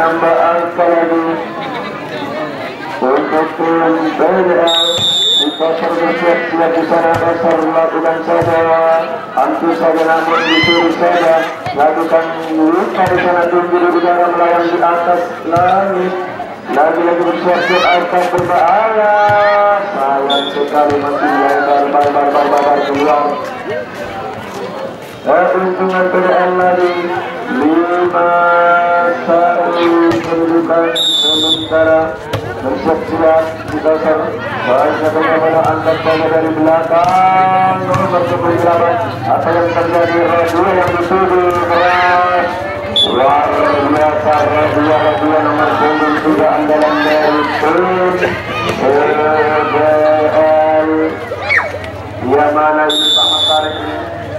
menambah angka lagi untuk tim BDL. Pasar bersiap-siap di sana, pasar lakukan saja, hampir saja namun disuruh saja, lakukan luka di sana, tinggi di udara melayang di atas langit, lagi-lagi bersiap-siap akan berbahaya, sayang sekali masih lebar keluar. Keuntungan PDL lagi 5-1 kedudukan sementara. Bersiap-siap di dasar baiknya bagaimana angkat saja dari belakang nomor 98. Apa yang terjadi? Radio yang dituduh keras luar biasa. Radio nomor 23 andalan dari tim BDL. Dia mana ini Pak Makarim ini?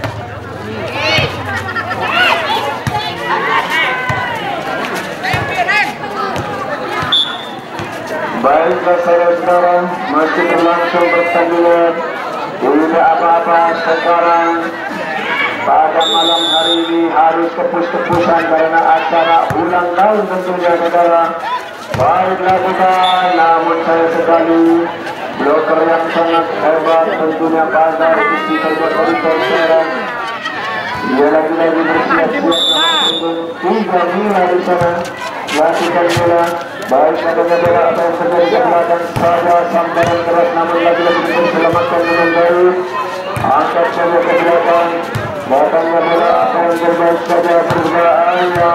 Baiklah saudara, masih berlangsung pertandingan. Tidak apa-apa sekarang. Pada malam hari ini harus kepus-kepusan karena acara ulang tahun tentunya saudara. Baik lakukan, namun saya sekali bloker yang sangat hebat tentunya pada isi terbuat auditor sekarang. Dia lagi-lagi bersiap-siap tiga Mila di sana. Lakukan Mila. Baik adanya bola apa yang terjadi di belakang saja sambaran keras, namun lagi-lagi diselamatkan dengan baik. Angkat saja ke belakang. Datangnya bola apa yang terbaik saja berbahaya.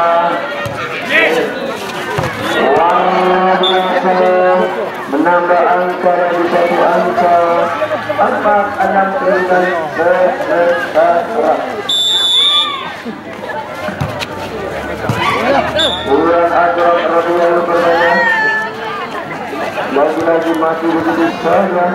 Luar biasa, menambah angka dari satu angka 4-6 kedudukan sementara. Kurang akurat radio berbanyak. Lagi-lagi masih begitu saja.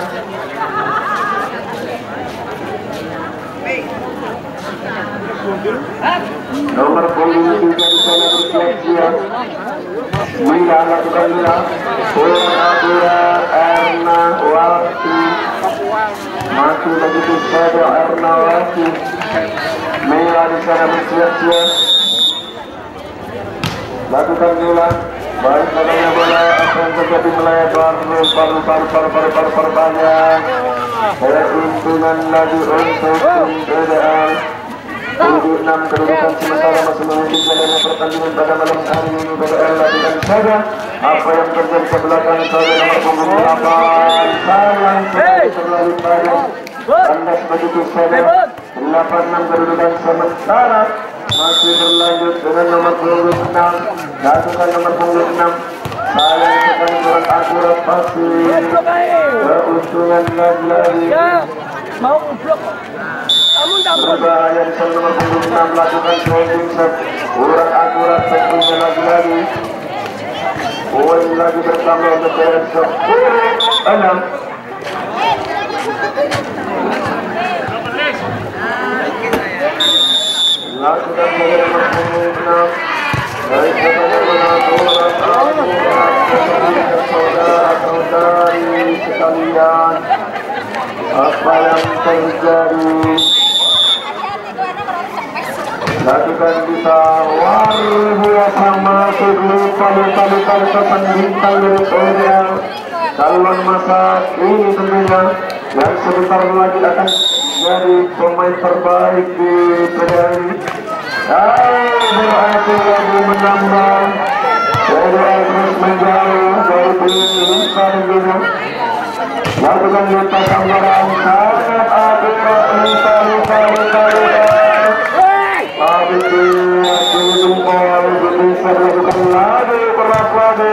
Nomor punggung 3 di sana bersiap-siap. Mila lakukan Mila. Kurang akurat Erna Wati. Masih begitu saja Erna Wati. Mila di sana bersiap-siap. Lakukan Mila. Baik adanya bola akan terjadi melebar banyak. Keuntungan lagi untuk tim BDL. 76 kedudukan sementara masih memimpin jalannya pertandingan pada malam hari ini. BDL lakukan saja apa yang terjadi ke belakang saja nomor punggung 8. Sayang sekali terlalu banyak. Kandas begitu saja 86 kedudukan sementara. Masih berlanjut dengan nomor punggung 6. Lakukan nomor punggung 6. Sayang sekali kurang akurat pasti. Keuntungan lagi-lagi. Mau blok. Berbahaya di sana nomor punggung 6. Lakukan trading set. Kurang akurat tentunya lagi-lagi. Poin lagi bertambah untuk PDL 6. Lakukan saja nomor punggung 6. Baik saudara-saudari sekalian, apa yang terjadi? Lakukan bisa luar biasa, masuk lupa kesan bintang dari BDL. Calon masa ini tentunya yang sebentar lagi akan jadi pemain terbaik di BDL ini. Berhasil lagi menambah. BDL terus menjauh dari Lita tentunya. Lakukan Lita sambaran sangat akurat. Lita. Habis jempol bisa lakukan lagi berat lagi.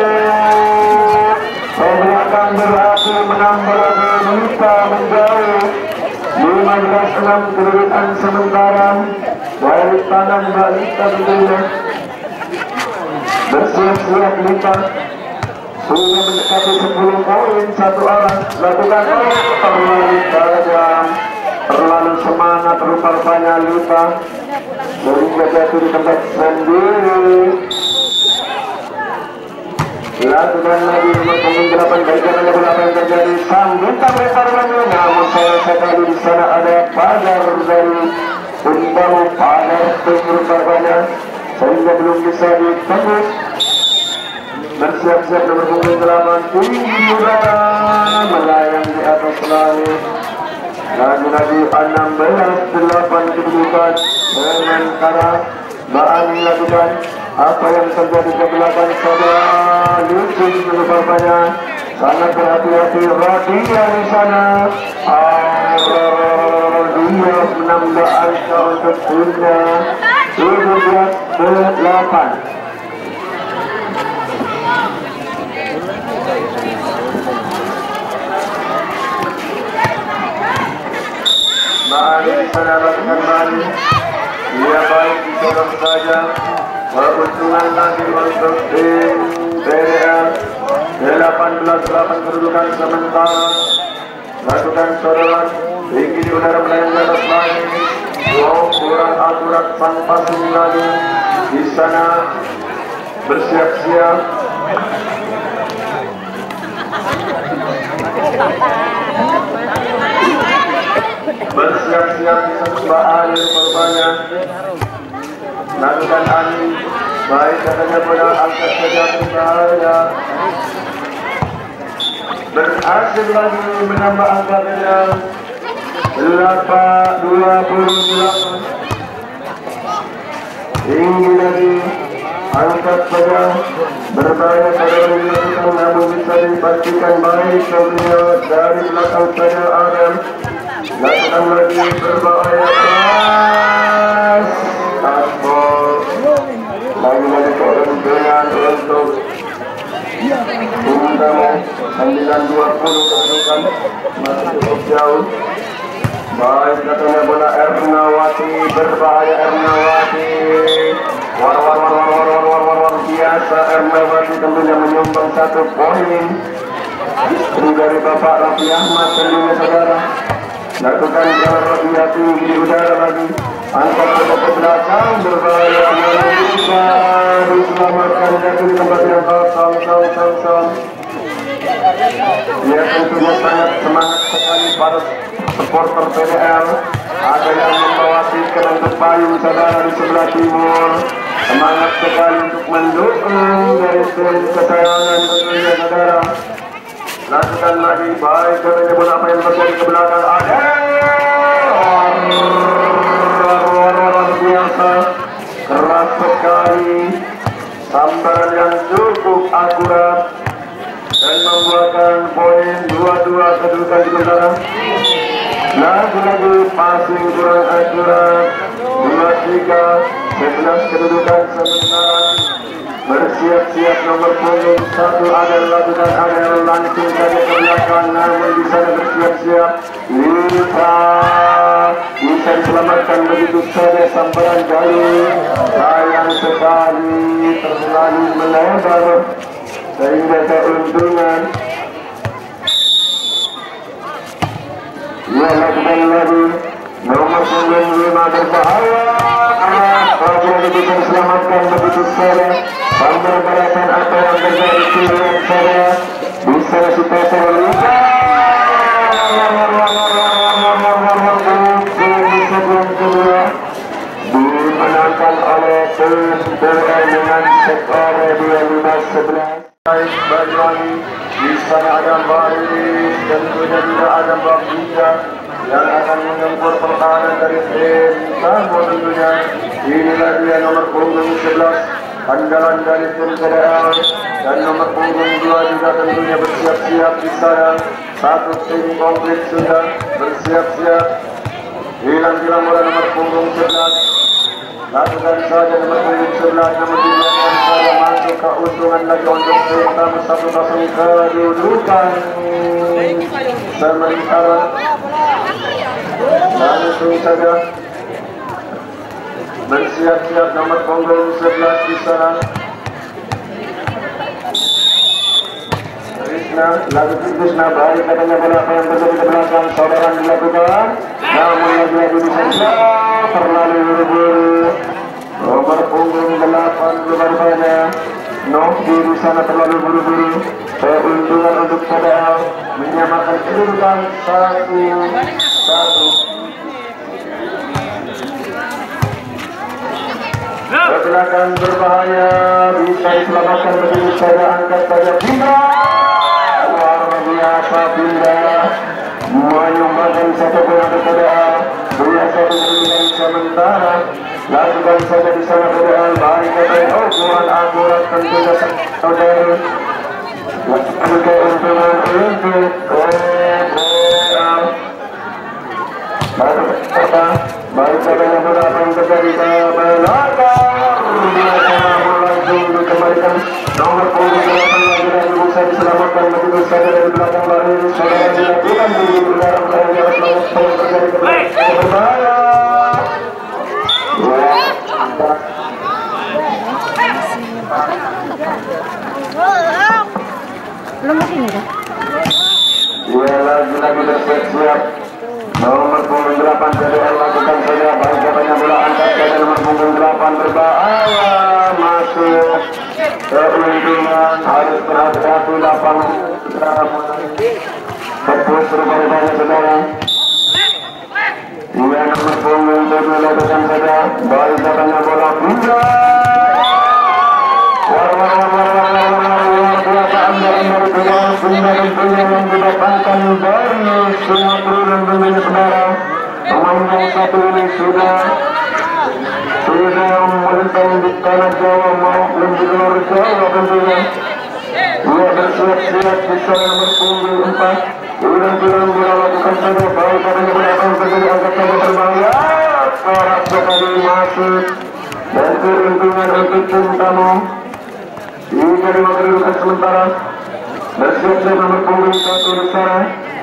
Belakang berhasil menambah lagi. Lita menjauh 15-6 kedudukan sementara. Dari tangan Balita tentunya. Bersiap-siap Lita. Sudah mendekati 10 poin satu arah. Lakukan terlalu tajam, terlalu semangat rupa-rupanya Lita. Sehingga jatuh di tempat sendiri. Lakukan lagi nomor punggung 8. Baikkan ada bola apa yang terjadi. Sang bintang lebar lagi. Namun saya sekali di sana ada pagar dari Unbaru, pagar tim rupa-rupanya, sehingga belum bisa ditembus. bersiap-siap nomor punggung 8 tinggi di udara melayang di atas langit. Lagi-lagi 16-8 kedudukan sementara Baan lakukan apa yang terjadi ke belakang saudara Lucin merupakannya sangat berhati-hati. Radia di sana dia menambah angka untuk punya 17-8. Bani di sana lakukan Bani. Dia baik di dalam saja. Keuntungan lagi untuk tim BDL 18-8 kedudukan sementara. Lakukan sodoran tinggi di udara melayang di atas langit. Kurang akurat sang passing lagi di sana bersiap-siap. Bersiap-siap di sebuah air korbannya. Lakukan angin baik katanya pada angkat saja berbahaya. Berhasil lagi menambah angkanya 28. Tinggi lagi angkat saja berbahaya pada dilakukan namun bisa dipastikan baik beliau dari belakang saja Adam. Lakukan lagi berbahaya keras taspol lagi-lagi keuntungan untuk utama 9-20 kedudukan masih cukup jauh. Baik katanya bola Ernawati berbahaya Ernawati war biasa Ernawati tentunya menyumbang 1 poin dari Bapak Raffi Ahmad tentunya saudara. Lakukan jalan Raffi tinggi di udara lagi angkat ke belakang berbahaya bisa diselamatkan jatuh di tempat yang kosong. Dia tentunya sangat semangat sekali para supporter PDL. Ada yang membawa tiket untuk payung saudara di sebelah timur. Semangat sekali untuk mendukung dari tim kesayangan tentunya saudara. Lakukan lagi baik katanya bola apa yang terjadi ke belakang ada luar biasa keras sekali sambaran yang cukup akurat dan membuahkan poin 2-2 kedudukan di sementara. Lagi-lagi passing kurang akurat 2-3 11 kedudukan sementara. Bersiap-siap nomor punggung 1 ada lakukan ada langsung saja ke belakang namun di sana bersiap-siap bisa diselamatkan begitu saja sambaran jauh. Sayang sekali terlalu melebar sehingga keuntungan. Ia lakukan lagi nomor punggung 5 berbahaya. Apabila bisa diselamatkan begitu saja sambil balasan apa yang terjadi pilihan saya bisa kita terluka di sebelum kedua dimenangkan oleh tim BDL dengan skor 25-11. Baik lagi di sana ada Baris tentunya juga ada Mbak Bija yang akan menyempur pertahanan dari tim Sambo tentunya. Inilah dia nomor punggung 11 andalan dari tim BDL dan nomor punggung 2 juga tentunya bersiap-siap di sana. Satu tim komplit sudah bersiap-siap. Hilang bola nomor punggung 11. Lakukan saja nomor punggung 11 namun dibiarkan saja masuk keuntungan lagi untuk tim tamu 1-0 kedudukan sementara. Langsung saja bersiap-siap nomor punggung 11 di sana. Krishna baik katanya bola apa yang terjadi ke belakang saudaraan dilakukan namun lagi-lagi di sana terlalu buru-buru. Nomor punggung 8 berbahaya Novi di sana terlalu buru-buru. Keuntungan untuk PDL menyamakan kedudukan 1-1. ke belakang berbahaya, bisa diselamatkan begitu saja, angkat saja Bindra, luar biasa Bindra menyumbangkan satu bola kepada biasa dengan sementara, lakukan saja di sana kepada baik kepada ukuran tentunya saudara, lakukan keuntungan untuk baik kepada bola yang terjadi ke belakang, biasa langsung dikembalikan nomor punggung 8 lagi bisa diselamatkan begitu saja dari belakang baris, saudara dilakukan di belakang layar langsung terjadi ke belakang berbahaya. Belum mesin ya? Iya, lagi bersiap-siap. Nomor punggung 8 CDL lakukan saja, baik katanya bola angkat saja nomor punggung 8 berbahaya, masuk keuntungan, harus berhati-hati lapangan tepus berubah-ubahnya saudara. Iya, nomor punggung 7 lakukan saja, baik katanya bola Bindra. Yang didatangkan dari Sumatera dan tentunya saudara, pemain yang satu ini sudah melintang di tanah Jawa maupun di luar Jawa tentunya. Ia bersiap-siap di sana nomor punggung 4. Kurang-kurang bola lakukan saja, baik katanya belakang terjadi angkat saja berbahaya, keras sekali masuk dan keuntungan untuk tim tamu. Ini dari mengerukan sementara. Bersiap-siap nomor punggung 1 di sana.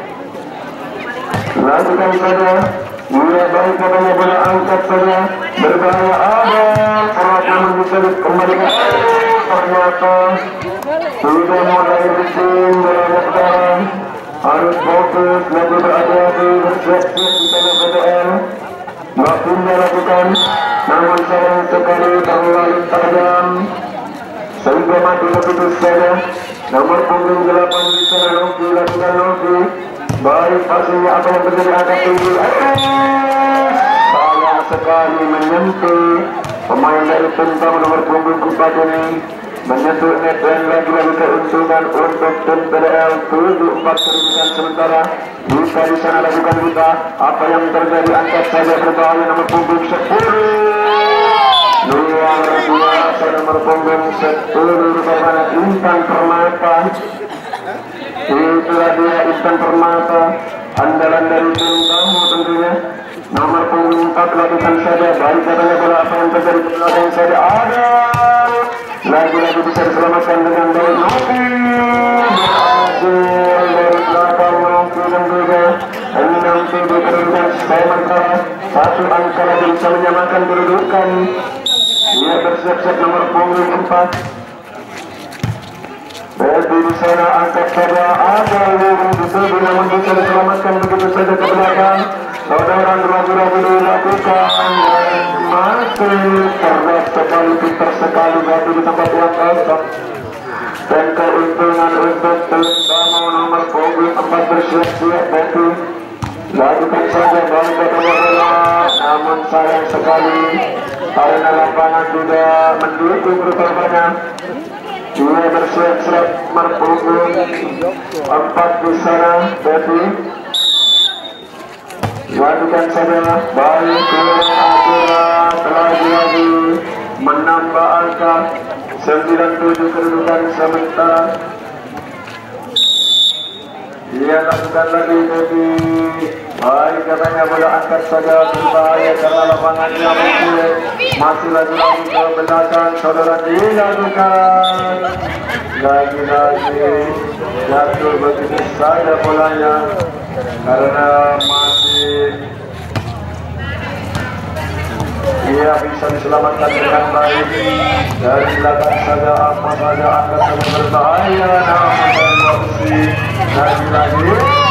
Lakukan saja. Ia baik katanya bola angkat saja. Berbahaya ada. Keras namun bisa dikembalikan. Ternyata sudah mulai bikin bola sekarang. Harus fokus, lebih berhati-hati. Bersiap-siap di sana BDL. Waktunya lakukan. Namun sayang sekali terlalu tajam sehingga mati begitu saja. Nomor punggung 8 di sana Novi, lakukan Novi. Baik pastinya apa yang terjadi angkat tinggi. Sayang sekali menyentuh pemain dari tim tamu nomor punggung 4 ini. Menyentuh net dan lagi-lagi keuntungan untuk tim PDL 74 kedudukan sementara. Bisa di sana lakukan kita. Apa yang terjadi angkat saja berbahaya nomor punggung 10. Luar biasa nomor punggung 10 bagaimana Intan Permata. Itulah dia Intan Permata, andalan dari tim tamu tentunya. Nomor punggung 4 lakukan saja, baik katanya bola apa yang terjadi di belakang saja ada. Lagi-lagi bisa diselamatkan dengan baik Novi. Berhasil dari belakang Novi tentunya. 6-7 kedudukan sementara. Satu angka lagi bisa menyamakan kedudukan. Ia bersiap-siap nomor punggung 4. Berarti di sana angkat saja ada yang dituju namun bisa diselamatkan begitu saja ke belakang. Saudara ragu-ragu dilakukan dan masih cerdas sekali, pintar sekali batu di tempat yang kosong. Dan keuntungan untuk tim tamu nomor punggung 4 bersiap-siap batu. Lakukan saja balik ke bola, namun sayang sekali karena lapangan tidak mendukung rupanya. Dia bersiap-siap merpunggung 4 di sana, Betty. Lakukan saja, baik akurat, lagi-lagi menambah angka 97 kedudukan sementara. Dia lakukan lagi, Betty. Baik katanya bola angkat saja berbahaya karena lapangannya masih lagi-lagi ke belakang. Saudara dilakukan lagi-lagi jatuh begitu saja bolanya karena masih ia bisa diselamatkan dengan baik dari belakang saja. Apa saja angkat saja berbahaya namun dari posisi lagi-lagi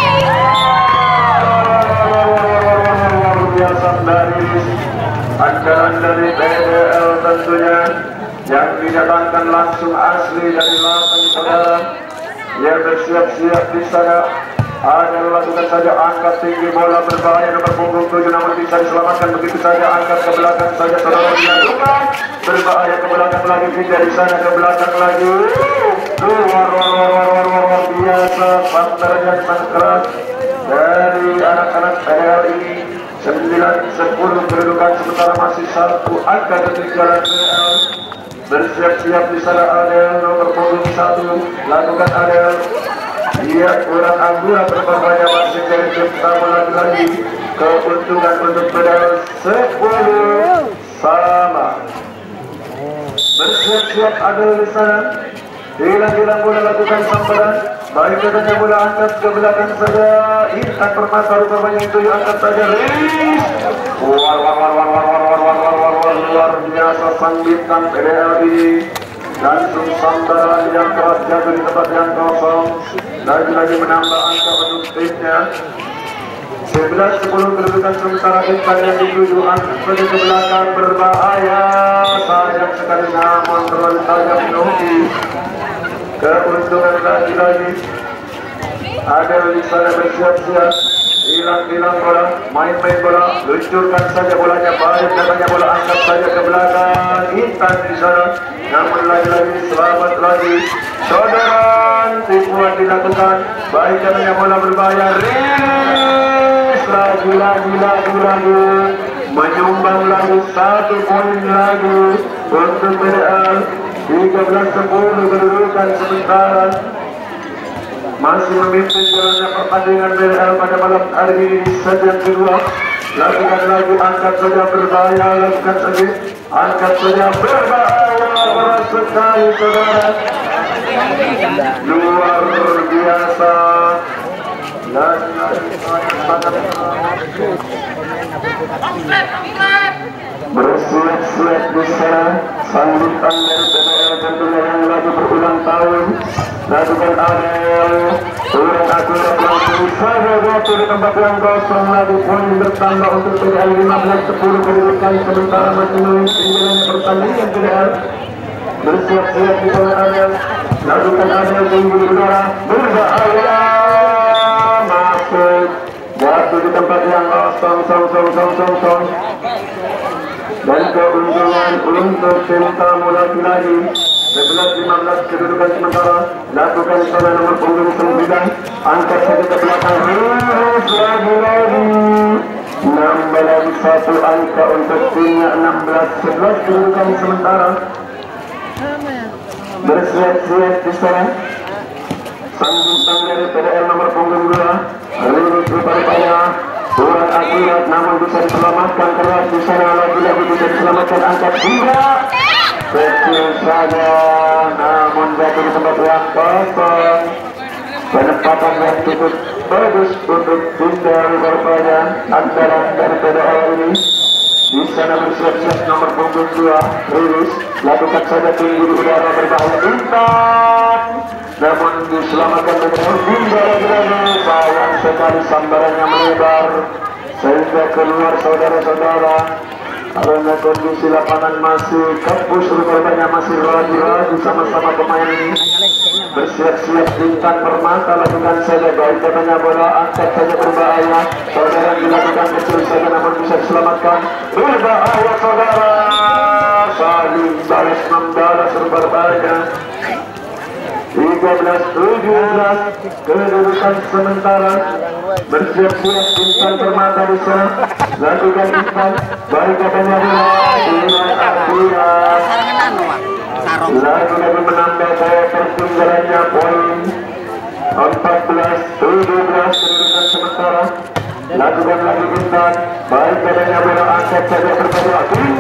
biasa dari andalan dari PDL tentunya yang didatangkan langsung asli dari lapang saudara. Ia bersiap-siap di sana Ada lakukan saja angkat tinggi bola berbahaya nomor punggung 7 namun bisa diselamatkan begitu saja angkat ke belakang saja saudara dilakukan berbahaya ke belakang lagi tidak di sana ke belakang lagi luar biasa pantar yang sangat keras dari anak-anak PDL ini 9-10 kedudukan sementara masih satu angka ketinggalan PDL bersiap-siap di sana Adel nomor punggung 1 lakukan Adel. Dia kurang akurat berbahaya masih dari tamu lagi keuntungan untuk pedal 10 sama bersiap-siap ada di sana hilang bola lakukan sambaran baik katanya bola angkat ke belakang saja Intan Permata rupanya itu angkat saja rilis luar biasa sang bintang PDL ini langsung sambaran yang keras jatuh di tempat yang kosong lagi-lagi menambah angka untuk timnya 11-10 kedudukan sementara Intan yang dituju angkat ke belakang berbahaya sayang sekali namun terlalu tajam Noki keuntungan lagi-lagi ada di sana bersiap-siap hilang bola main bola luncurkan saja bolanya balik katanya bola angkat saja ke belakang Intan di sana namun lagi-lagi selamat lagi saudara tipuan dilakukan baik katanya bola berbahaya rilis lagi menyumbang lagi 1 poin lagi untuk PDL 13-10 kedudukan sementara masih memimpin jalannya pertandingan PDL pada malam hari ini di set yang kedua lakukan lagi angkat saja berbahaya lakukan lagi angkat saja berbahaya berat sekali saudara luar biasa dan bersiap-siap di sana sambutan dari PDL tentunya yang lagi berulang tahun lakukan Adel turun akurat langsung saja jatuh di tempat yang kosong lagi poin bertambah untuk PDL 15-10 kedudukan sementara masih memimpin jalannya pertandingan PDL bersiap-siap di sana Adel lakukan Adel tinggi di udara berbahaya masuk jatuh di tempat yang kosong dan keuntungan untuk tim tamu lagi 11-15 kedudukan sementara lakukan sana nomor punggung 9 angkat saja ke belakang lagi nambah lagi 1 angka untuk timnya 16-11 kedudukan sementara bersiap-siap di sana sambutan dari PDL nomor punggung 2 lurus rupanya kurang akurat namun bisa diselamatkan keras di sana lagi-lagi bisa diselamatkan angkat 3 kecil saja namun jatuh di tempat yang kosong penempatan yang cukup bagus untuk tinggal rupanya andalan dari PDL ini di sana bersiap-siap nomor punggung 2 lurus lakukan saja tinggi di udara berbahaya Intan namun diselamatkan dengan tinggal lagi sayang sekali sambarannya melebar sehingga keluar saudara-saudara karena kondisi lapangan masih kapus rupanya masih lagi sama-sama pemain ini bersiap-siap Intan Permata lakukan saja baik katanya bola angkat saja berbahaya saudara dilakukan kecil saja namun bisa diselamatkan berbahaya saudara saling balas membalas berbahaya 13-17 kedudukan sementara bersiap-siap Intan Permata di sana lakukan Intan baik katanya lalu menambah daya pertinggalannya poin 14-17 kedudukan sementara lakukan lagi Intan baik katanya bola angkat saja berbahaya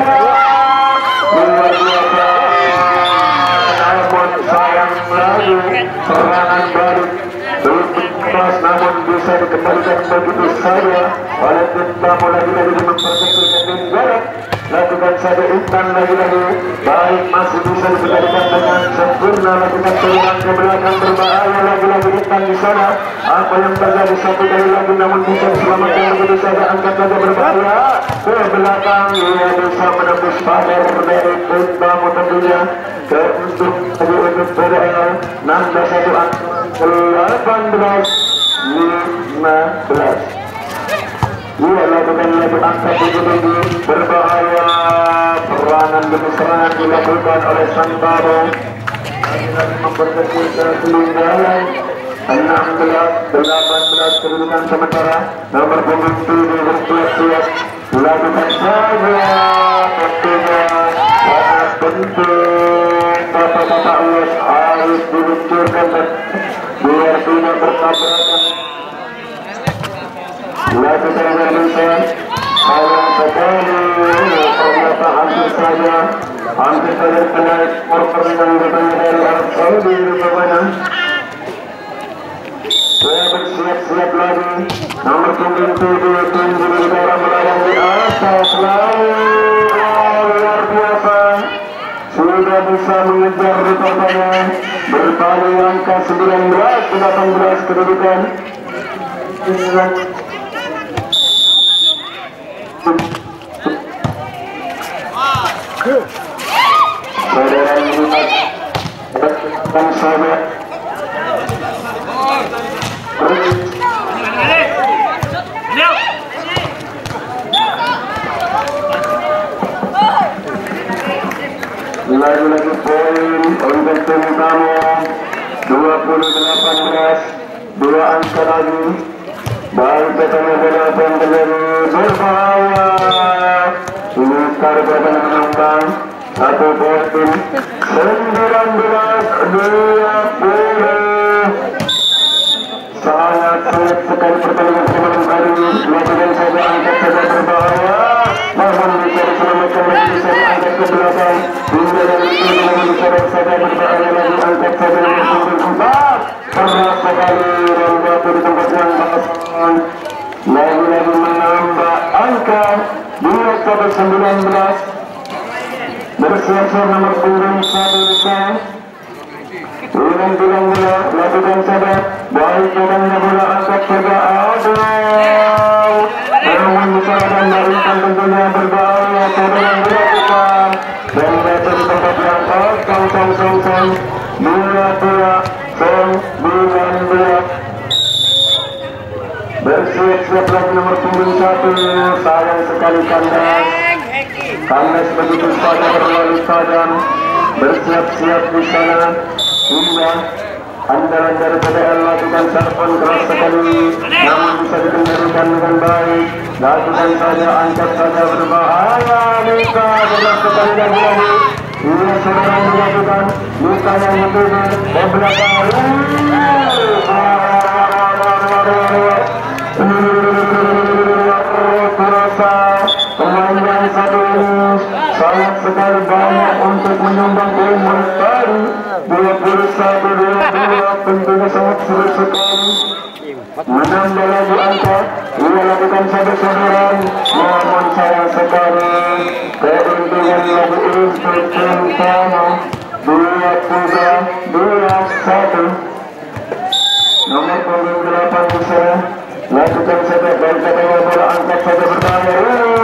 luar biasa namun sayang lagi serangan balik belum pas namun bisa dikembalikan begitu saja oleh tim tamu lagi-lagi memperkecil ketinggalan lakukan saja Intan lagi-lagi baik masih bisa dikembalikan dengan sempurna lakukan serangan ke belakang berbahaya lagi-lagi Intan di sana apa yang terjadi satu kali lagi namun bisa diselamatkan begitu saja angkat saja berbahaya ke belakang ia bisa menembus pagar dari tim tamu tentunya untuk PDL nambah 1 angka 18 15. Ia lakukan lagi angka 77 berbahaya. Serangan demi serangan dilakukan oleh Santaro. Lagi memperkecil ketinggalan 16-18 kedudukan sementara. Nomor punggung 7 bersiap-siap dilakukan saja. Tentunya sangat penting kata-kata US harus diluncurkan biar tidak bertabrakan. Dilakukan Indonesia sayang sekali ternyata hampir saja kena korban yang datangnya dari Arab Saudi rupanya. Saya bersiap-siap lagi. Nomor punggung 7 tinggi di dalam melayang di atas selalu luar biasa. Sudah bisa mengejar rupanya. Berpaling angka 19-18 kedudukan. Saudara melihat dan sahabat lagi-lagi poin untuk tim kamu 20-18 dua angka lagi. Baik katanya bola yang terjadi berbahaya. Ini Karbotan menambang 1 poin 19-20. Sangat sulit sekali pertandingan malam hari ini. Lakukan saja angkat saja berbahaya. Namun bisa diselamatkan lagi, bisa diangkat ke belakang. Hingga dari itu namun disorot saja berbahaya lagi. Angkat saja nomor punggung 4. Keras sekali dan jatuh di tempat yang kosong. Lagi-lagi menambah angka 21-19. Bersiap-siap nomor punggung 1 bisa. Ulang-ulang bola, lakukan saja. Baik datangnya bola, angkat saja. Aduh, namun bisa dan berikan tentunya berbahaya. Saudara dilakukan dan jatuh di tempat yang kosong. 22-19. Bersiap-siap lagi nomor punggung 1. Sayang sekali kandas begitu saja berlalu tajam. Bersiap-siap di sana hingga andalan dari PDL lakukan serpon keras sekali, namun bisa dikendalikan dengan baik. Lakukan saja, angkat saja berbahaya. Bisa berat sekali lagi. Ini saudara dilakukan luka yang betul di belakang. Pemain yang satu ini sangat sekali banyak untuk menyumbang poin tadi. 21-22 tentunya sangat sulit sekali. Menambah lagi angka, ia lakukan saja saudara. Namun sayang sekali keuntungan lagi untuk tim kamu. 23-21. Nomor punggung 8 bisa lakukan saja. Baik katanya bola, angkat saja berbahaya.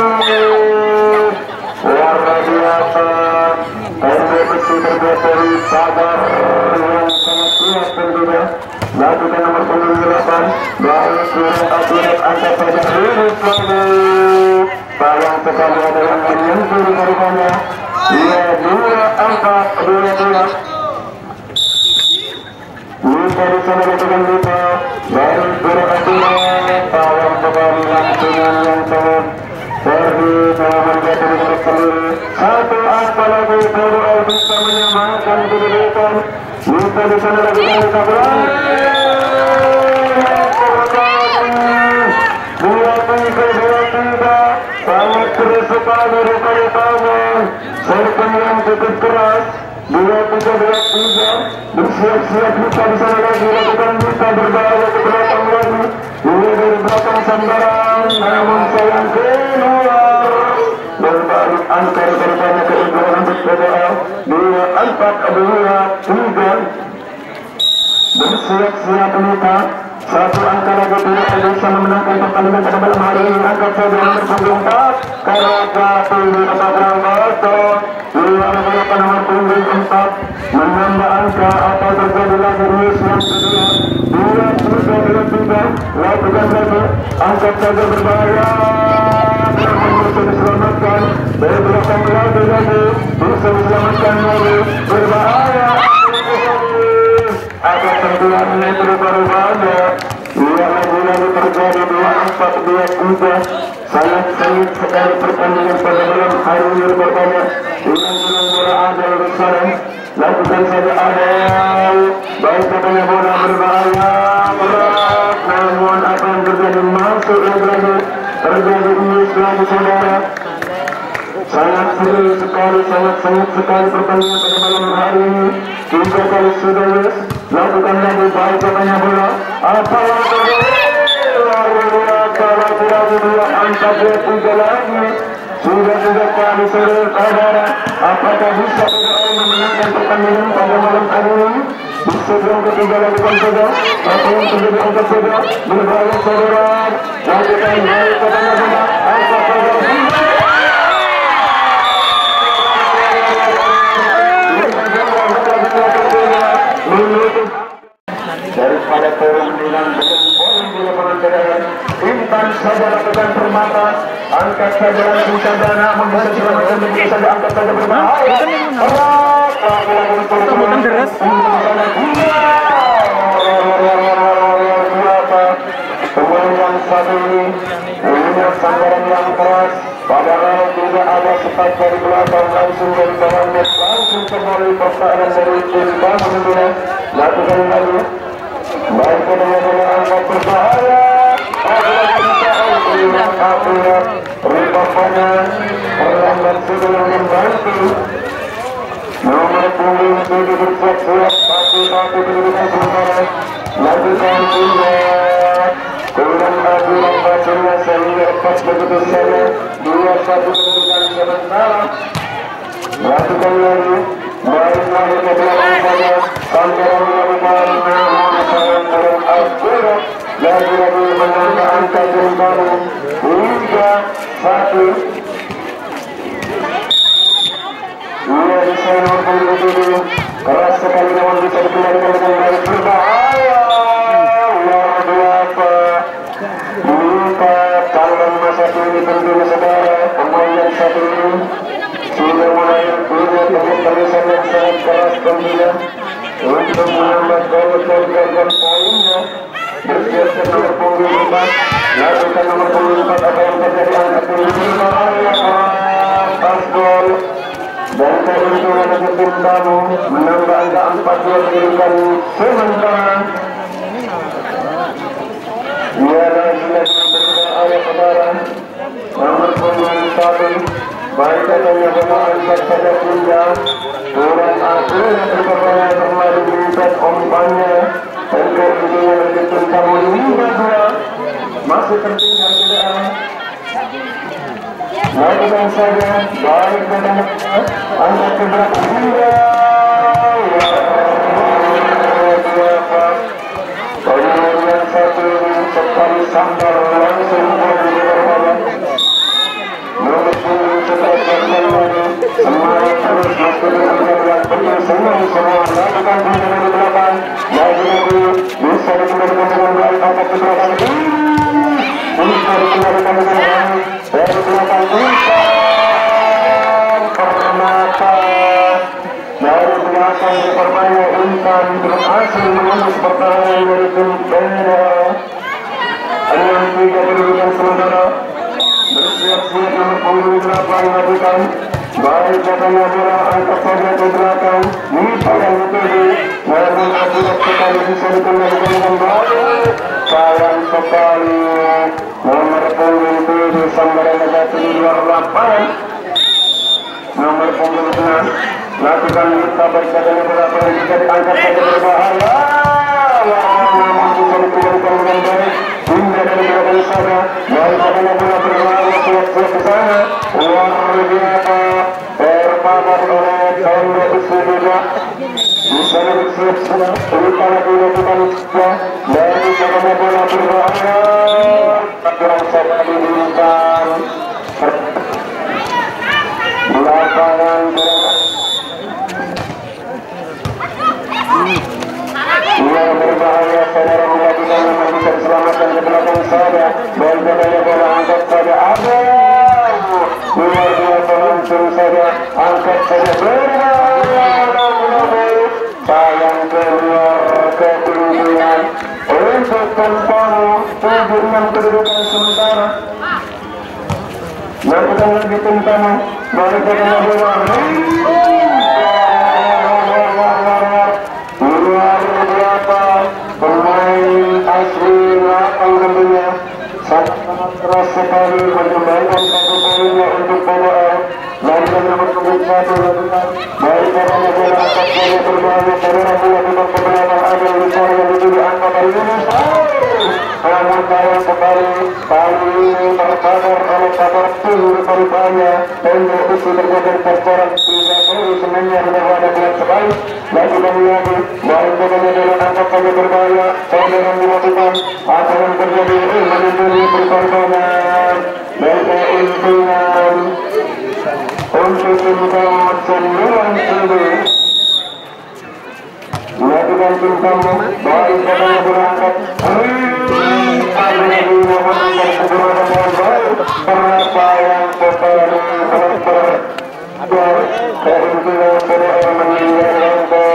Luar biasa. Karena besi terbuat dari sabar yang sangat kuat tentunya. Lakukan nomor punggung 8. Baik surat angkat saja. Sayang sekali ada yang menyentuh di hadapannya. Ia 2-4-2-2. Lupa di sana lakukan lupa. Baik berhatinya. Sayang sekali langsungan yang sangat Ferdi Muhammad jatuh di sendiri. Satu angka lagi PDL bisa menyamakan kedudukan. Lupa di sana lakukan lupa berani. 2-3-2-3. Sangat keras sekali rupa-rupanya. Serpon yang cukup keras. 2-3-2-3. Bersiap-siap lupa di sana lagi. Lakukan lupa berbahaya ke belakang lagi. Ini dari belakang sambaran. Namun sayang keluar. Berbalik angka rupanya keunggulan untuk PDL. 2-4-2-3. Bersiap-siap lupa. Satu angka lagi tidak bisa memenangkan pertandingan pada malam hari ini. Angkat saja nomor punggung 4. Karena jatuh di tempat yang kosong. Lalu nomor punggung 4 menambah angka. Apa terjadi lagi Luis yang kedua. 2-3-2-3. lakukan lagi, angkat saja berbahaya, bisa diselamatkan, dari belakang lagi, bisa diselamatkan lagi, berbahaya, ada tentuan ini berbahaya, ia lagi terjadi 2-4-2-3, sangat-sangat sekali pertandingan pada malam hari ini berbahaya, ulang-ulang bola ada besar, lakukan saja ada, baik katanya bola berbahaya, berat, namun apa yang terjadi masuk lagi, terjadi minus lagi saudara. Sangat seru sekali, sangat sekali pertandingan pada malam hari ini. 3 kali sudah lakukan lagi baik katanya bola. Apa yang terjadi? Kalau lagi 2-4-2-3 lagi. Sudah 3 kali sudah saudara. Apakah bisa memenangkan pertandingan pada malam hari ini? Bisa yang ketiga lakukan saja. Apa yang terjadi angkat saja. Berbahaya saudara. Lakukan baik katanya bola. Apa saja? Daripada perundingan dengan poin di lapangan cadangan, Intan saja lakukan permata, angkat saja langsung saja, namun bisa selamatkan begitu saja, angkat saja berbahaya. Pemain yang satu ini punya sambaran yang keras, padahal tidak ada sepak dari belakang langsung dari bawahnya, langsung kembali pertahanan dari Intan menunggu. Lakukan lagi. Baik dengan angkat berbahaya, rupanya perlambat sudah membantu. Nomor punggung sudah bersiap-siap, tapi kedudukan sementara. Lakukan tindak, kurang aturan bacanya sehingga lepas begitu saja. 2-1 kedudukan sementara. Lakukan lagi, baik lagi ke belakang saja, sampai melakukan lagi-lagi menambah angka baru 3-1. Ia bisa nomor keras sekali, namun bisa dikendalikan dengan baik, berbahaya luar biasa. Kita calon masa ini tentunya saudara, pemain yang satu ini sudah mulai punya tulisan yang sangat keras tentunya untuk menambah gol dan poinnya. Bergeser nomor punggung 4, lakukan nomor punggung 4, apa yang terjadi angkat punggung pas gol dan keuntungan untuk tim tamu menambah angka 4-2 kedudukan sementara. Ia lagi-lagi berbahaya saudara, nomor punggung 1, baik katanya bola angkat saja punca, kurang akhir berbahaya terlalu mengikat umpannya. Dan keuntungan untuk tim tamu 5-2 masih tertinggal saudara. Lakukan saja baik katanya angkat ke belakang hingga nomor yang 1 sekali sandal langsung di bawah. Nomor punggung setelah lagi semangat terus masuk dengan kebetulan betul semua lakukan di belakang lagi-lagi bisa dikendalikan dengan baik, angkat ke belakang bisa dikendalikan dengan baik dari belakang bisa permata dari belakang diperbanyak Intan berhasil menembus pertahanan dari tim Benda. 6-3 kedudukan sementara. Bersiap-siap nomor punggung 8 lakukan baik katanya bola angkat saja ke belakang, Nita yang dituju, namun akibat sekali bisa dikendalikan dengan baik. Sayang sekali nomor punggung 7 sambaran negatif di luar lapangan. Nomor punggung 6 lakukan kita baik katanya bola yang bisa diangkat saja berbahaya, namun bisa dikendalikan dengan baik. Hingga dari belakang sana, baik katanya bola berbahaya siap-siap ke sana. Luar biasa terpapar oleh Tondo Isuduga. Bisa bersiap-siap, kita lagi lakukan sebuah dari katanya bola berbahaya. Kurang sabar diinginkan lapangan yang berbahaya, saudara melakukan yang bisa diselamatkan Angkatkan ke belakang saja. Baik katanya bola angkat saja. Ada. Luar biasa langsung saja. Angkat saja. Sayang keluar ketinggian. Untuk Kentamo 7-6 kedudukan sementara. Lakukan lagi Kentamo. Baik katanya bola. Luar biasa pemain asli lapang tentunya sangat keras sekali menyumbangkan satu poinnya untuk PDR. Lakukan nomor 1 lakukan baik caranya bola angkat bola berbahaya saudara bola di bawah belakang ada Lisor yang dituju angkat dari Yunus. Namun sayang sekali kali ini tersadar oleh kabar tinggi berbahaya untuk isi terjadi tercorak sehingga semuanya sudah ada bulan sekali. Lakukan lagi baik caranya bola angkat saja berbahaya saudara yang dilakukan apa yang terjadi menunjukkan pertarungan baik intinya untuk Kentamo 9-7. Lakukan Kentamo baik katanya berangkat berapa yang kembali keinginan PDR meninggalkan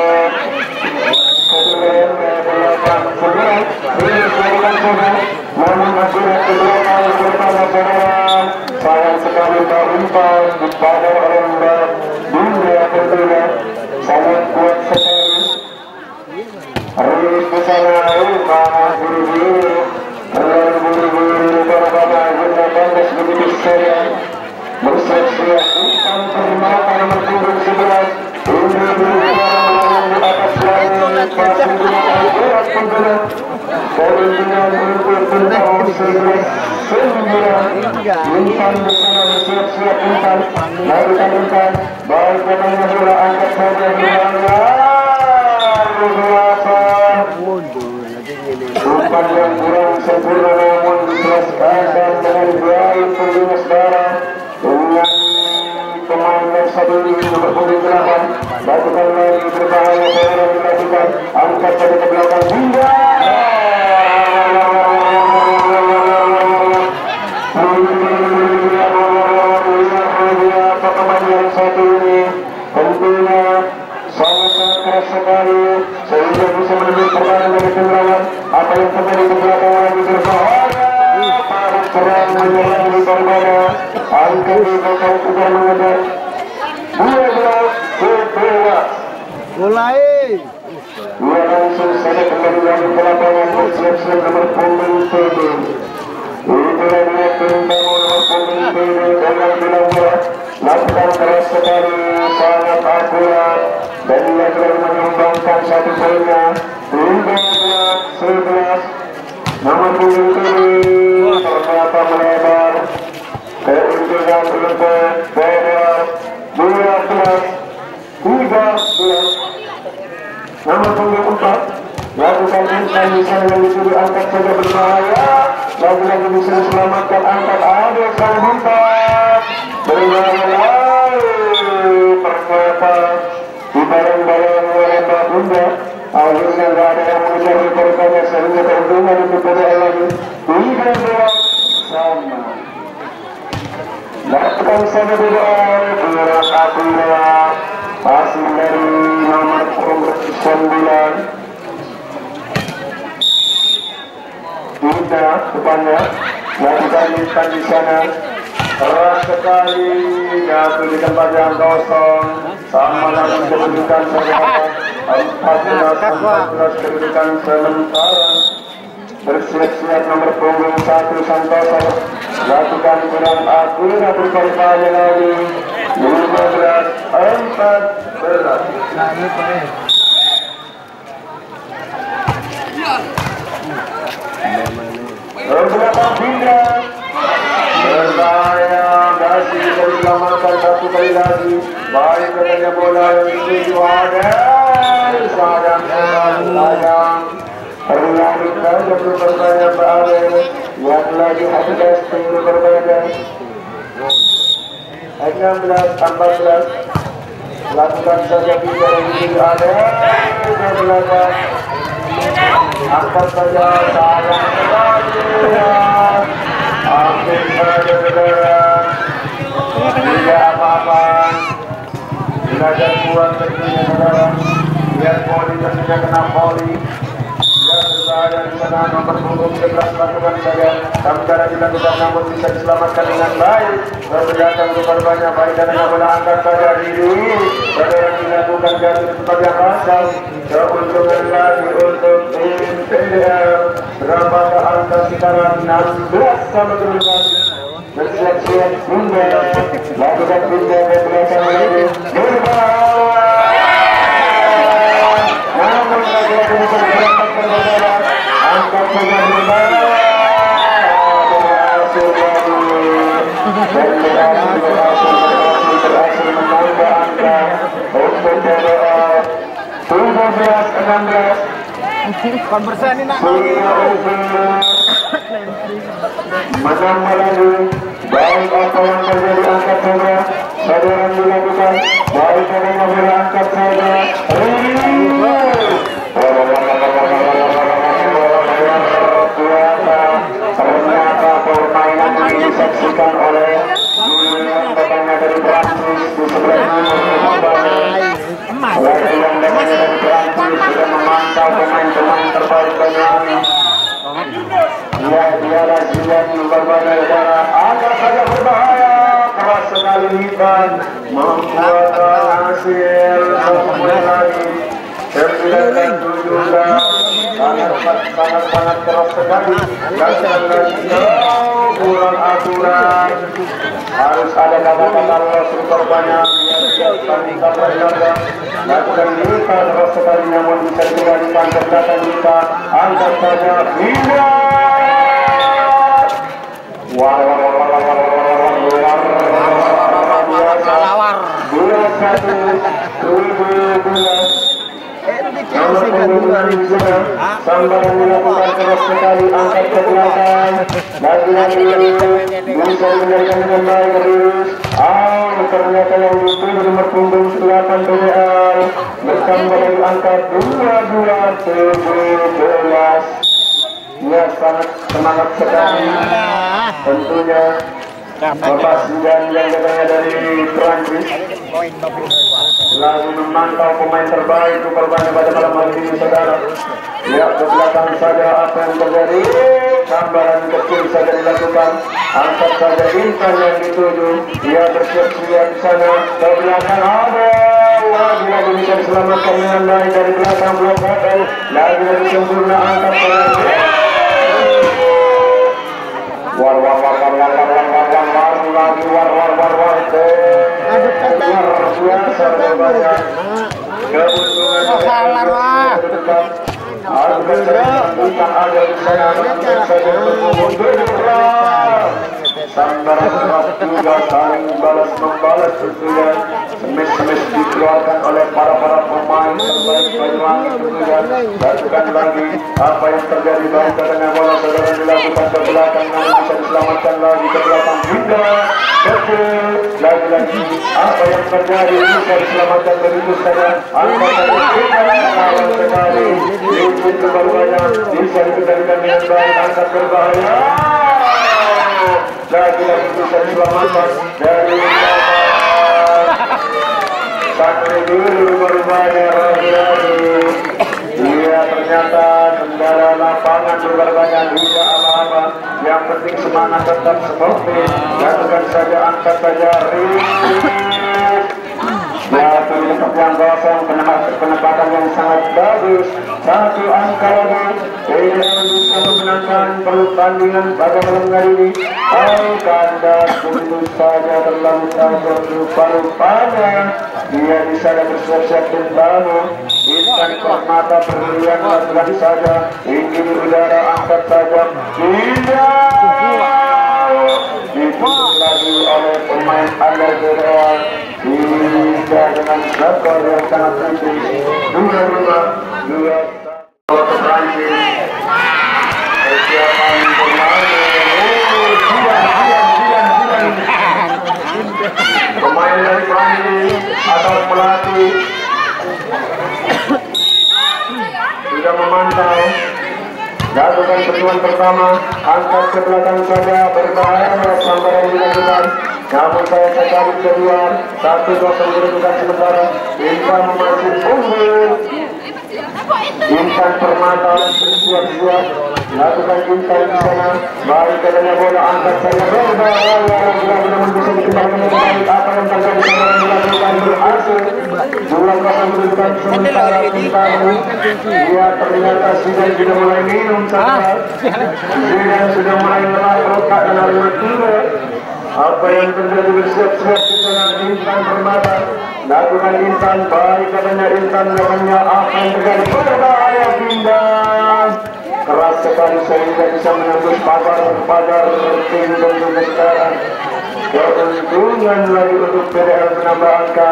kemudian ke belakang sebelah ini silakan saja namun akhirnya kedua kali pertama saudara sayang sekali umpan dipakai oleh Mbak Dinda tentunya sangat kuat sekali. Rilis ke sana umpan buru-buru bapak-bapak Dinda Bandes begitu saja bersiap-siap umpan termakan nomor punggung 11 ini melayang di atas langit pasang dengan berat tentunya keuntungan untuk Kentamo 11-9. Umpan bersama bersiap-siap umpan lakukan umpan baik katanya bola angkat saja berbiasa umpan yang kurang sempurna namun dijelaskan dengan baik tentunya saudara dengan pemain yang satu ini nomor punggung 8 lakukan lagi berbahaya saudara dilakukan angkat saja ke belakang hingga pemain yang satu ini tentunya sangat keras sekali sehingga bisa menembus pertahanan dari tim lawan. Apa yang terjadi di belakang lagi berbahaya tarik serang menyerang di Barbada angkat di belakang sudah mengejar 12-11 mulai dua langsung saja kembali lagi ke lapangan bersiap-siap nomor punggung 7. Itulah dia Kentamo nomor punggung 7 dengan bilang bola lakukan keras sekali sangat akurat dan lagi menyumbangkan satu poinnya 13-11 nomor punggung 7 ternyata melebar keuntungan untuk PDR 12-13 nomor punggung 4 lakukan umpan bisa yang dituju angkat saja berbahaya lagi-lagi bisa diselamatkan angkat ada sang umpan berbahaya ternyata di barang-barang oleh Mbak Bunda akhirnya tidak ada yang mengejar rekornya sehingga keuntungan untuk PDR lagi 13 sama lakukan saja PDR berat akurat masih dari nomor punggung 9 Dinda depannya lakukan umpan di sana keras sekali jatuh di tempat yang kosong sama lagi kedudukan saudara 14 kedudukan sementara bersiap-siap nomor punggung 1 Santoso lakukan kurang akurat berkali-kali lagi 15-14 beberapa Dinda berbahaya masih bisa diselamatkan satu kali lagi baik katanya bola yang dituju ada sayang terlalu saja belum berbahaya berada yang lagi habis belum berbahaya 16-14 lakukan saja bisa yang dituju ada ke belakang angkat saja sayang sekali sebelah lakukan saja. Samudara dilakukan namun bisa diselamatkan dengan baik. Bersedangkan korbannya baik dan bola angkat saja diri. Saudara dilakukan jatuh sebagai pasal. Keuntungan lagi untuk tim PDM. Berapa angka sekarang 16 sama 17. Bersiap-siap bunda. Lakukan bunda ke belakang lagi. Namun lagi-lagi berangkat ke belakang. Angkat saja bunda. Berhasil menambah angka untuk PDM 17-16. Konversi nak menambah lagi. Baik apa yang terjadi angkat saja. Saudara dilakukan. Baik apa yang berangkat saja. Ternyata permainan ini disaksikan oleh datangnya dari Prancis di sebelah yang datangnya dari Prancis sudah memantau pemain-pemain terbaik Banyuwangi. Ya, dia Razian berbagai negara. Angkat saja berbahaya. Keras sekali Hiban membuat hasil semuanya lagi. 9-7 sangat keras sekali. Dan kurang aturan. Harus ada kata-kata loss korbannya. Lakukan Nita keras sekali namun bisa dikembalikan ke belakang Nita. Angkat saja Nita. Sambaran dilakukan keras sekali, angkat ke belakang. Lagi-lagi bisa dikembalikan dengan baik Riris. Ternyata yang dituju nomor punggung 8 PDL bertambah dari angka 22-17. Ya, sangat semangat sekali tentunya Bapak Zidan yang datangnya dari Prancis lagi memantau pemain terbaik korbannya pada malam hari ini saudara. Ya, ke belakang saja apa yang terjadi. Gambaran kecil saja dilakukan. Angkat saja Intan yang dituju. Dia bersiap-siap di sana. Ke belakang ada. Lagi-lagi bisa diselamatkan dengan baik dari belakang blok hotel. Lagi-lagi sempurna angkat saja. War biasa banyak keuntungan ada di sana Sambaran juga saling balas membalas tentunya. Semes-semes dikeluarkan oleh para pemain terbaik Banyuwangi tentunya. Lakukan lagi apa yang terjadi baik dengan bola saudara dilakukan ke belakang namun bisa diselamatkan lagi ke belakang Winda kecil lagi-lagi apa yang terjadi bisa diselamatkan begitu saja. Angkat dari Winda sekali izin berbahaya bisa dikendalikan dengan baik. Angkat berbahaya lagi-lagi bisa diselamatkan dari Sakri dulu berbahaya lagi-lagi. Iya, ternyata kendala lapangan berbahaya tidak apa-apa. Yang penting semangat tetap seperti lakukan saja, angkat saja ya, tetap yang kosong, penempatan yang sangat bagus. Satu angka lagi tidak bisa memenangkan pertandingan pada malam hari ini. Kanda tentu saja terlalu lupa-lupanya dia bisa bersiap-siap kembali. Intan Permata Berlian lakukan saja ini di udara, angkat saja ditutup lagi oleh pemain Under General hingga dengan skor yang sangat tinggi 2-2 ke Prancis. Persiapan pemain pemain dari Prancis atau pelatih sudah memantau. Lakukan sentuhan pertama, angkat ke belakang saja, berbahaya sampai dilakukan. Namun saya tarik kedua, 1-0 dilakukan sementara. Intan masih unggul. Intan Permata bersiap-siap lakukan cinta di sana. Baik katanya bola angkat saja berbahaya. Namun bisa dikembalikan dengan baik. Apa yang terjadi sekarang dilakukan berhasil. 2-0 menunjukkan sementara Bintang. Dia ternyata sudah mulai minum saja. Sudah mulai lelah otak dan harus tidur. Apa yang terjadi bersiap-siap di sana Intan Permata. Lakukan Intan, baik katanya Intan, namanya apa yang terjadi berbahaya Bintang. Keras sekali sehingga bisa menembus pagar tim dan sekarang. Keuntungan lagi untuk PDR menambah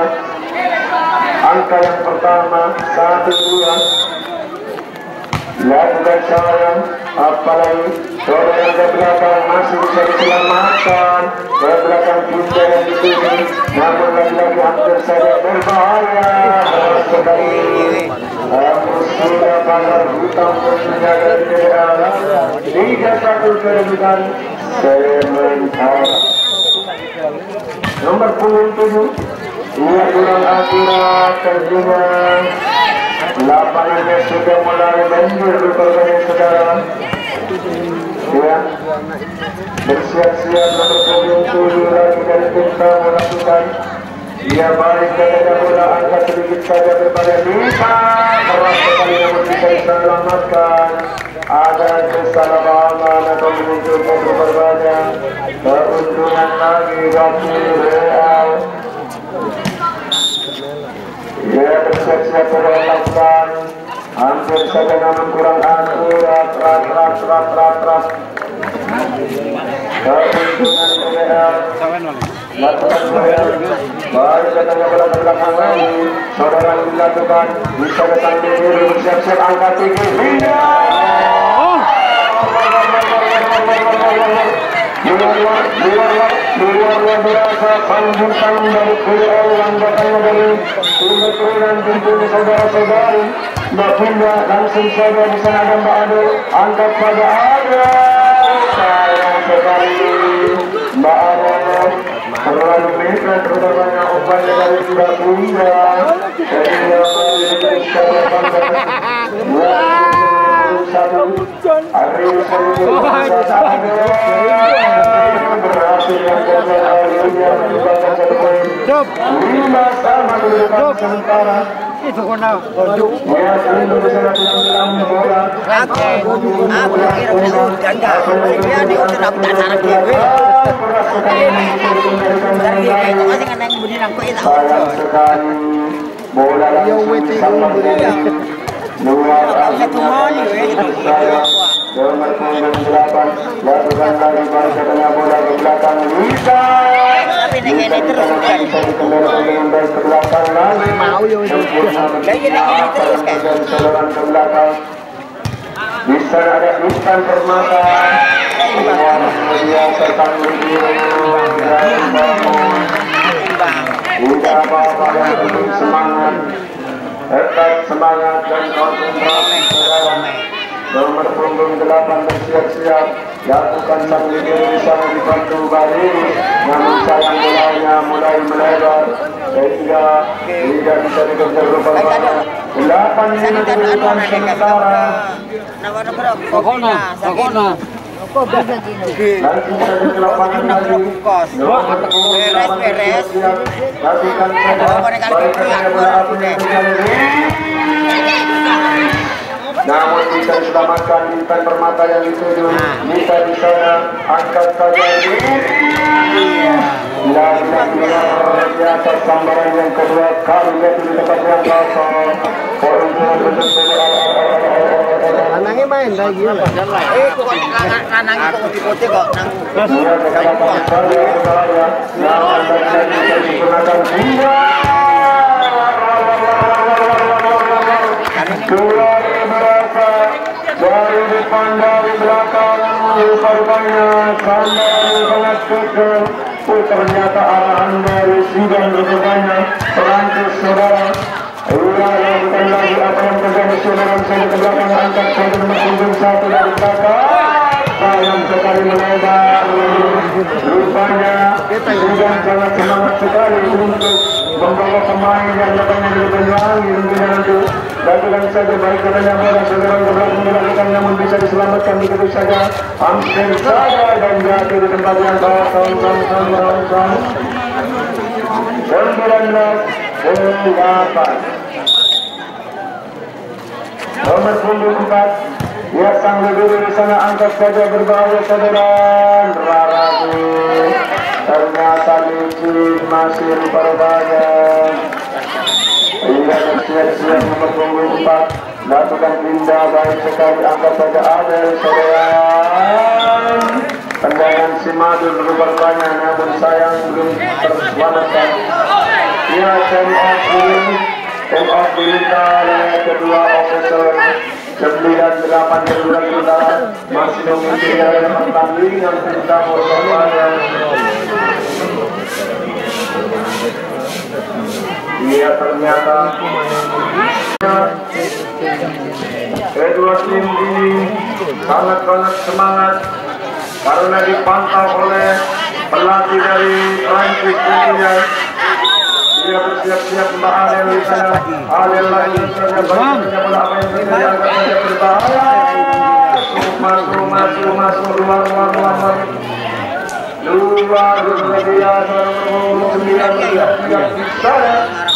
angka yang pertama 1-2. Lakukan sayang, apalagi saudara ke belakang masih bisa diselamatkan. Ke belakang kita yang di sini, namun lagi-lagi hampir saja berbahaya. Sekali sudah pagar hutang menjaga PDR 3-1 kedudukan sementara. Nomor 7 ia kurang akurat tentunya. Lapangannya sudah mulai banjir rupanya saudara. Ya, bersiap-siap nomor 7 lagi dari kita melakukan. Ia balik katanya bola angkat sedikit saja kepada Nisa. Keras sekali namun bisa diselamatkan. Ada kesalahpahaman atau menunjukkan berbahaya. Keuntungan lagi bagi Real. Ya, bersiap-siap melakukan. Hampir saja namun kurang akurat. Keuntungan Real. Lakukan Real. Baik katanya bola ke belakang lagi. Saudara dilakukan. Bisa datang diri bersiap-siap angkat tinggi. Luar biasa sambutan dari PDR yang datangnya dari turunan tentunya saudara-saudari. Mbak Pinda langsung saja di sana ada Mbak Ado, angkat pada Ado. Sayang sekali Mbak Ado terlalu nekat terutama umpannya dari Mbak Pinda. Sehingga berhasil lima sama kedudukan sementara. Itu kena. Ya, Indonesia sedang bola. Aku kira enggak. Dia diutar anak dewe. Dari masih kan yang berdiri nang kok itu. Sayang sekali bola langsung sampai luar nomor 8 lakukan lagi balik katanya bola ke belakang Lisa. Lisa bisa dikendalikan dengan baik ke belakang lagi. Saluran ke belakang. Di sana ada Intan Permata. Kemudian sertang tidak apa-apa yang penting semangat. Tetap semangat dan konsentrasi saudara. Nomor punggung 8 bersiap-siap. Lakukan sang diri sana dibantu Bariri. Namun sayang bolanya mulai melebar sehingga tidak bisa dikejar rupanya. 8 menit kedudukan sementara. Kokona. Langsung saja ke lapangan lagi. Nomor punggung 8 bersiap-siap. Lakukan saja balik ke bola api yang terjadi. Namun bisa diselamatkan Intan Permata yang dituju. Bisa di sana angkat saja ini. Lagi-lagi luar biasa sambaran yang kedua kali di tempat yang kosong. Poin Anangnya main lagi lah. Kok anangnya kok putih kok nang. Luar biasa dari depan dari belakang rupanya sambaran sangat kekal. Ternyata arahan dari Sidan rupanya Perancis saudara. Lakukan lagi apa yang terjadi saudara saya ke belakang angkat saja nomor punggung 1 dari belakang. Sayang sekali melebar. Rupanya Sidan sangat semangat sekali untuk membawa pemain yang datangnya dari Banyuwangi untuk Lakukan saja baik katanya bola saudara melakukan namun bisa diselamatkan begitu saja. Hampir saja dan jatuh di tempat yang kosong. 19-8. Nomor punggung 4. Dia sang berdiri di sana, angkat saja berbahaya saudara. Raragu. Ternyata licin masih berbahaya. Ia bersiap-siap nomor punggung 4. Lakukan pindah baik sekali, angkat saja Adel saudara. Tendangan si Madu berbahaya namun sayang belum terselamatkan. Ia cari off Bilita dan kedua officer 9-8 kedua kita masih memimpin dalam pertandingan kita berbahaya. Ia ternyata kedua tim ini sangat-sangat semangat karena dipantau oleh pelatih dari Prancis tentunya. Dia bersiap-siap Mbak Adel di sana. Adel lagi saja banyak bola apa yang tidak dianggap berbahaya. Masuk luar dia 9 di sana.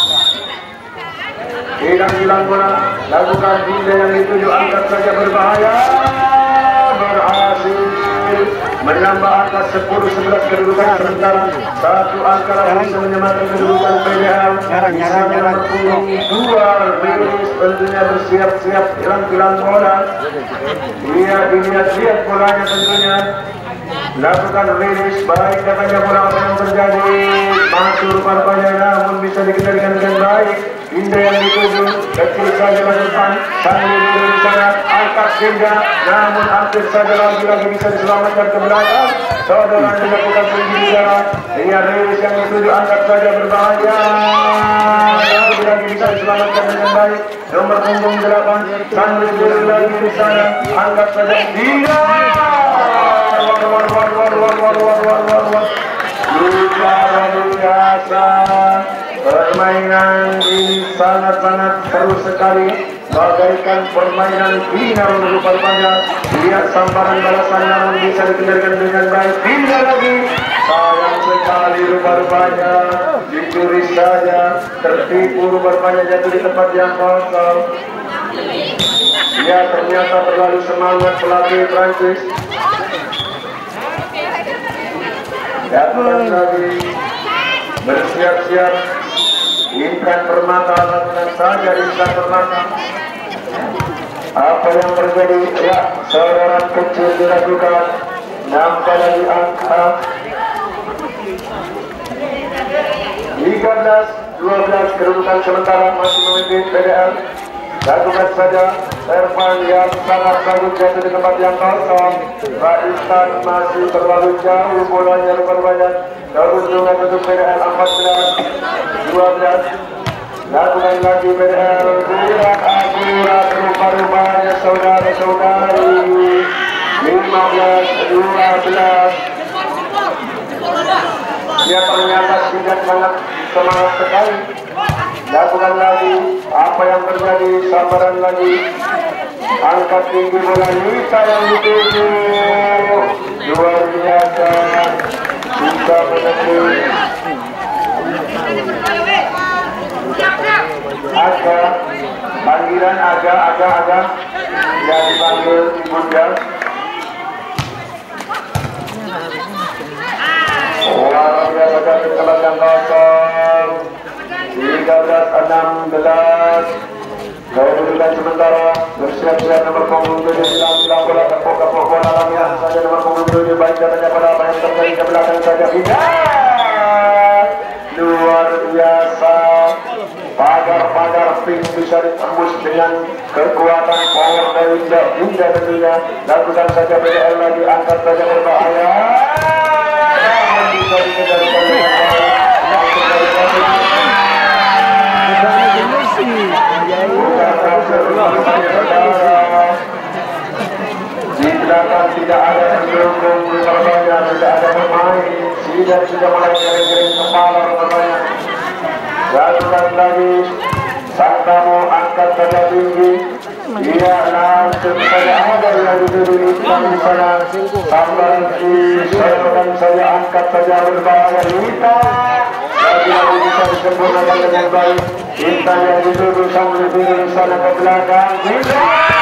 Hilang bola, lakukan pindah yang dituju, angkat saja berbahaya. Berhasil menambah angka 10-11 kedudukan sementara. Satu angka lagi bisa menyamakan kedudukan PDL. Jarang dua Rilis tentunya bersiap-siap hilang bola. Ia dilihat bolanya tentunya. Lakukan rilis baik katanya bola apa yang terjadi. Masuk rupanya namun bisa dikendalikan dengan baik. Indah yang dituju, kecil saja ke depan, sambil duduk di sana, angkat hingga, namun hampir saja lagi bisa diselamatkan ke belakang. Saudara dilakukan tinggi di sana, ia rilis yang dituju, angkat saja berbahaya, lagi bisa diselamatkan dengan baik. Nomor punggung 8, sambil duduk lagi di sana, angkat saja hingga. Luar biasa. Permainan ini sangat-sangat seru sekali, bagaikan permainan final rupanya. Lihat sambaran balasan namun bisa dikendalikan dengan baik. Pindah lagi, sayang sekali rupanya dicuri saja, tertipu rupanya jatuh di tempat yang kosong. Ya ternyata terlalu semangat pelatih Prancis. Datang lagi, bersiap-siap. Intan Permata lakukan saja Intan Permata. Apa yang terjadi? Ya, saudara kecil dilakukan. Nampak lagi angka 13-12 kedudukan sementara masih memimpin PDL. Lakukan saja Servan yang sangat bagus jatuh di tempat yang kosong. Raistan masih terlalu jauh bolanya rupanya. Keuntungan untuk PDL 14-12. Lakukan lagi PDL akurat rupa-rupanya saudara-saudari. 15-12. Dia ternyata tidak sangat semangat sekali. Lakukan lagi apa yang terjadi, sabaran lagi. Angkat tinggi bola Nita yang dituju. Luar biasa. Bisa menembus. Agak panggilan agak yang dipanggil Bunda. Luar biasa dari tempat yang kosong. 13-16. Kedudukan sementara bersiap-siap nomor punggung 7 hilang bola tepuk-tepuk bola lamian saja nomor punggung 7 baik katanya pada apa yang terjadi ke belakang saja. Luar biasa. Pagar pink bisa ditembus dengan kekuatan power dari Indah tentunya. Lakukan saja PDL lagi, angkat saja berbahaya. Bisa dikendalikan dengan baik. Di belakang tidak ada pendukung, tidak ada pemain. Sudah mulai kering-kering kepala rupanya. Lakukan lagi Sang tamu angkat saja tinggi. Ia langsung saja ada yang duduk di sana. Sambil diserahkan saja angkat saja berbahaya Lita. Lagi-lagi bisa disempurnakan dengan baik. Lita yang duduk sambil duduk di sana ke belakang. Lita.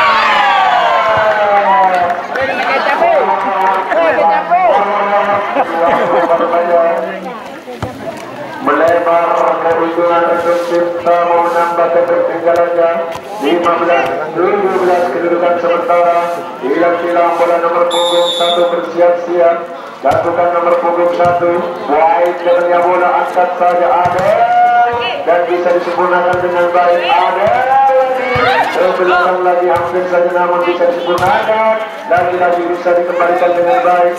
Melebar keuntungan untuk Cipta mau menambah ketertinggalannya 15-17 kedudukan sementara. Hilang-hilang bola nomor punggung 1 bersiap-siap. Lakukan nomor punggung 1 White dengan bola angkat saja ada dan bisa disempurnakan dengan baik ada. Belakang lagi hampir saja namun bisa disempurnakan. Lagi-lagi bisa dikembalikan dengan baik.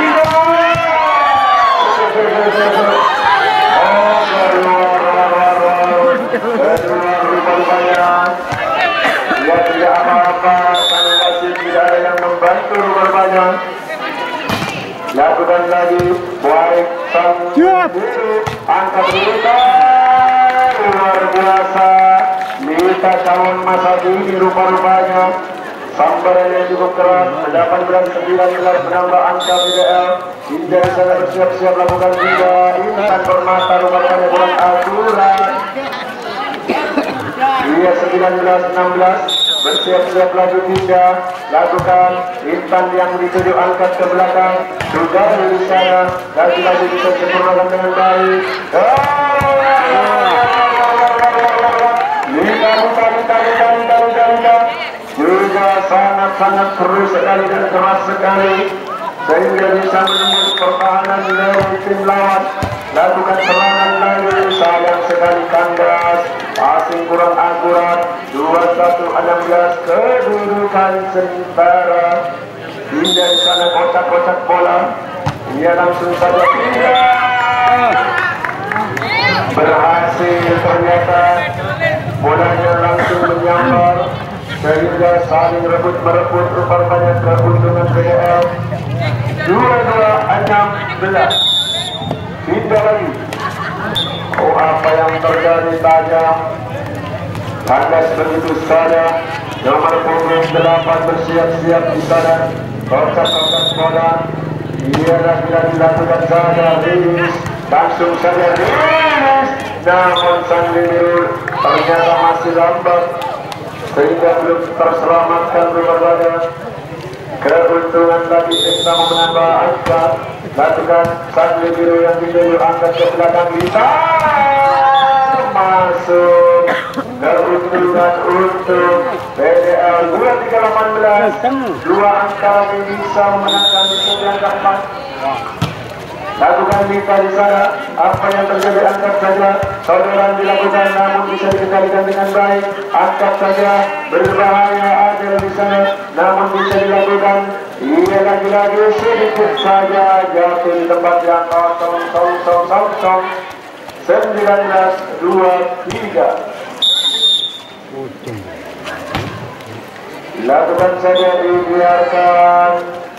Ya tidak apa-apa, karena masih tidak ada yang membantu rupanya. Lakukan lagi, baik sang biru, angkat Lita, luar biasa. Lita tahun masa ini rupa-rupanya. Sambaran yang cukup keras, 18-19 menambah angka BDL. Hindari sana bersiap-siap lakukan juga. Intan Permata rupanya kurang akurat. Ia 19-16 bersiap-siap lagi tiga. Lakukan Intan yang dituju angkat ke belakang. Juga di sana. Lagi-lagi bisa disempurnakan dengan baik. Juga sangat-sangat keras sekali dan keras sekali sehingga bisa menembus pertahanan dari tim lawan. Lakukan serangan lagi, sayang sekali kandas, passing kurang akurat. 21-16 kedudukan sementara. Hindari sana kotak-kotak bola. Ia langsung saja berhasil ternyata bolanya langsung menyambar sehingga saling rebut-merebut rupanya keuntungan BDL. 22-16 tidak lagi. Oh, apa yang terjadi tajam kandas begitu saja. Nomor punggung 8 bersiap-siap di sana. Kotak-kotak bola. Ia lagi-lagi lakukan saja rilis. Langsung saja rilis. Namun sang biru ternyata masih lambat sehingga belum terselamatkan rupanya. Keuntungan lagi Cipta menambah angka. Lakukan sang biru yang dituju angkat ke belakang Lita. Masuk keuntungan untuk BDL 23-18. 2 angka lagi bisa memenangkan di sebelah keempat. Lakukan Lita di sana. Apa yang terjadi angkat saja. Saudaraan dilakukan namun bisa dikendalikan dengan baik. Angkat saja. Berbahaya ada di sana. Namun bisa dilakukan. Ia lagi-lagi sedikit saja jatuh di tempat yang kosong. 19-23. Lakukan saja dibiarkan.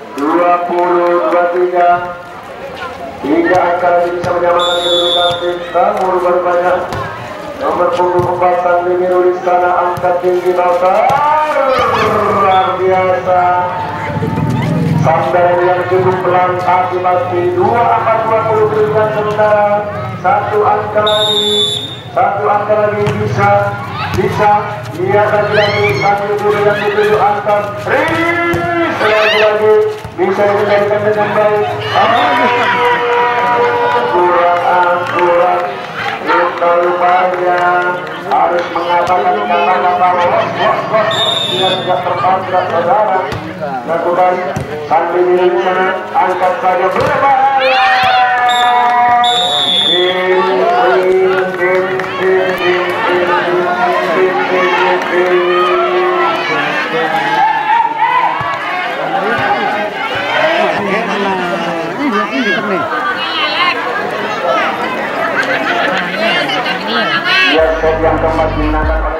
20-23. Hingga angka lagi bisa menyamakan kedudukan Cipta merubah banyak. Nomor punggung 4 sang biru di sana angkat tinggi besar luar biasa. Sambaran yang cukup pelan pasti 2-4-20 kedudukan sementara. Satu angka lagi bisa lihat lagi satu biru yang dituju angkat rilis lagi bisa dikendalikan dengan baik. Kurang rupanya harus mengatakan kata-kata bos biar tidak tertabrak saudara. Lakukan sambil di sana angkat saja berbahaya. Yang keempat dimenangkan